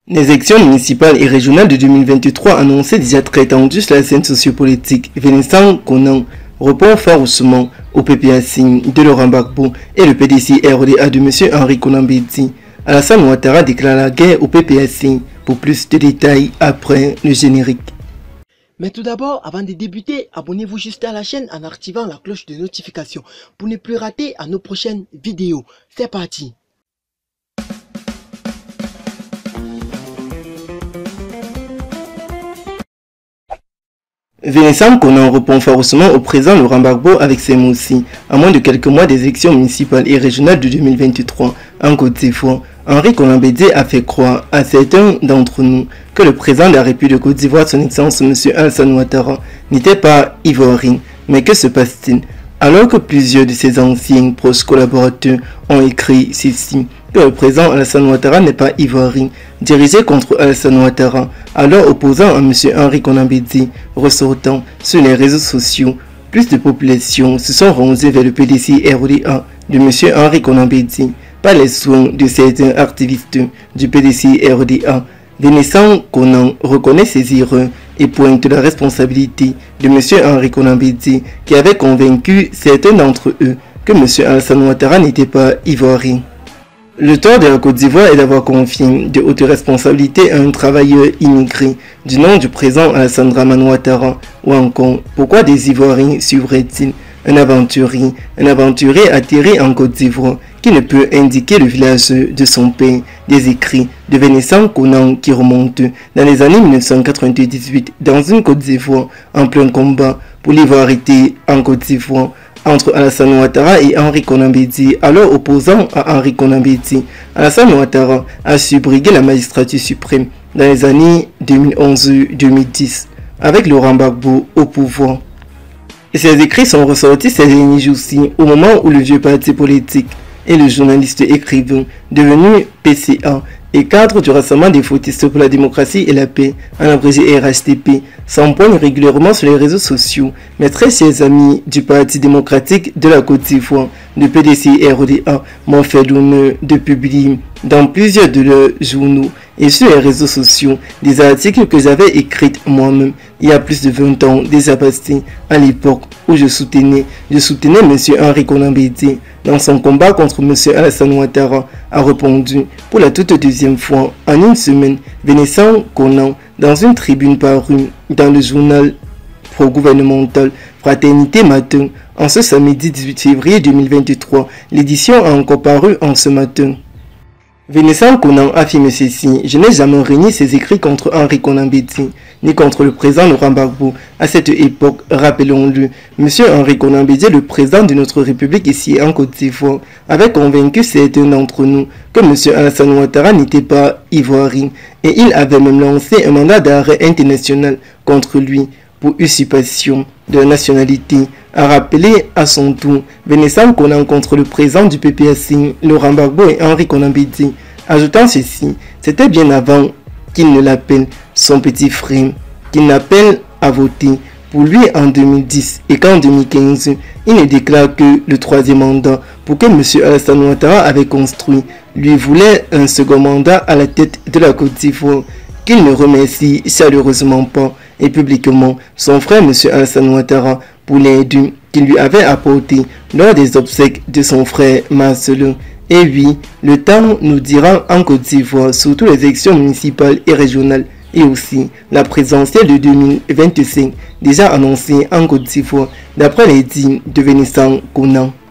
Les élections municipales et régionales de 2023 annoncées déjà très tendues sur la scène sociopolitique. Vincent Konan répond farouchement au PPAC de Laurent Gbagbo et le PDC RDA de M. Henri Konan Bédié. Alassane Ouattara déclare la guerre au PPAC. Pour plus de détails après le générique. Mais tout d'abord, avant de débuter, abonnez-vous juste à la chaîne en activant la cloche de notification pour ne plus rater à nos prochaines vidéos. C'est parti! Vincent Konan répond farouchement au président Laurent Gbagbo avec ces mots-ci. À moins de quelques mois des élections municipales et régionales de 2023 en Côte d'Ivoire, Henri Konan Bédié a fait croire à certains d'entre nous que le président de la République de Côte d'Ivoire, son Excellence M. Alassane Ouattara, n'était pas ivoirien. Mais que se passe-t-il? Alors que plusieurs de ses anciens proches collaborateurs ont écrit ceci, que le président Alassane Ouattara n'est pas ivoirien, dirigé contre Alassane Ouattara, alors opposant à M. Henri Konan Bédié, ressortant sur les réseaux sociaux, plus de populations se sont rangées vers le PDC RDA de M. Henri Konan Bédié, par les soins de certains activistes du PDC RDA. Vincent Konan reconnaît ses erreurs et pointe la responsabilité de M. Henri Konan Bédié, qui avait convaincu certains d'entre eux que M. Alassane Ouattara n'était pas ivoirien. Le tort de la Côte d'Ivoire est d'avoir confié de hautes responsabilités à un travailleur immigré du nom du président Alassane Dramane Ouattara. Ou encore, pourquoi des Ivoiriens suivraient-ils un aventurier atterri en Côte d'Ivoire qui ne peut indiquer le village de son père? Des écrits de Vincent Konan qui remontent dans les années 1998 dans une Côte d'Ivoire en plein combat pour l'ivoirité en Côte d'Ivoire entre Alassane Ouattara et Henri Konan Bédié, alors opposant à Henri Konan Bédié. Alassane Ouattara a su briguer la magistrature suprême dans les années 2011-2010 avec Laurent Gbagbo au pouvoir. Et ces écrits sont ressortis ces derniers jours-ci, au moment où le vieux parti politique et le journaliste écrivain devenu PCA et cadre du Rassemblement des fautistes pour la démocratie et la paix, en abrégé RHDP, s'empoignent régulièrement sur les réseaux sociaux. Mes très chers amis du Parti démocratique de la Côte d'Ivoire, de PDC RDA, m'ont fait l'honneur de publier dans plusieurs de leurs journaux et sur les réseaux sociaux des articles que j'avais écrits moi-même il y a plus de 20 ans déjà passé, à l'époque où je soutenais M. Henri Konan Bédié dans son combat contre M. Alassane Ouattara, a répondu pour la toute deuxième fois en une semaine Vincent Konan dans une tribune parue dans le journal pro-gouvernemental Fraternité Matin en ce samedi 18 février 2023. L'édition a encore paru en ce matin. Vincent Konan affirme ceci: je n'ai jamais renié ses écrits contre Henri Konan Bédié, ni contre le président Laurent Gbagbo. À cette époque, rappelons-le, M. Henri Konan Bédié, le président de notre République ici en Côte d'Ivoire, avait convaincu certains d'entre nous que M. Alassane Ouattara n'était pas ivoirien, et il avait même lancé un mandat d'arrêt international contre lui pour usurpation de la nationalité, a rappelé à son tour Vincent Konan contre le président du PPAC, Laurent Gbagbo et Henri Konan Bédié, ajoutant ceci: c'était bien avant qu'il ne l'appelle son petit frère, qu'il n'appelle à voter pour lui en 2010 et qu'en 2015, il ne déclare que le troisième mandat pour que M. Alassane Ouattara avait construit, lui voulait un second mandat à la tête de la Côte d'Ivoire, qu'il ne remercie chaleureusement pas et publiquement son frère M. Alassane Ouattara pour l'aide qu'il lui avait apporté lors des obsèques de son frère Marcelin. Et oui, le temps nous dira en Côte d'Ivoire, surtout les élections municipales et régionales, et aussi la présidentielle de 2025, déjà annoncée en Côte d'Ivoire, d'après les dires de Vincent Konan.